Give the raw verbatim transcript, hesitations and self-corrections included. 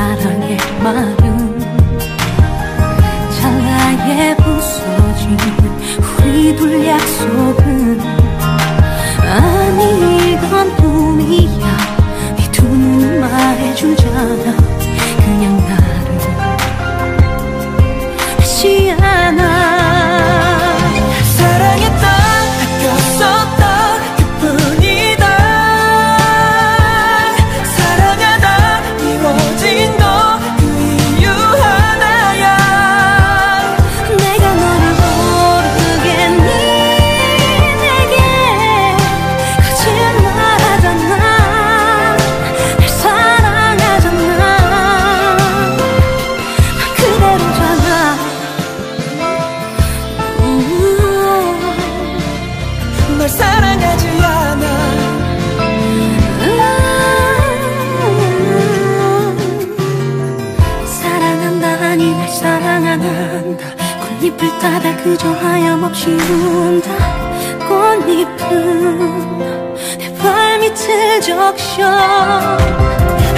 사랑의 말은 찰나에 부서진 우리 둘 약속은 아니 이건 꿈이야. 네 두 눈은 말해주잖아. 그냥 나를 다시 안아. 사랑했던 아꼈었던 그뿐이다. 사랑하다 미워진 거 그 이유 하나야. 내가 너를 모르겠니. 내게 거짓말하잖아. 날 사랑하잖아. 난 그대로잖아. 널 사랑하지 않아. 사랑한다 아니 날 사랑 안 한다. 꽃잎을 따다 그저 하염없이 운다. 꽃잎은 내 발밑을 적셔.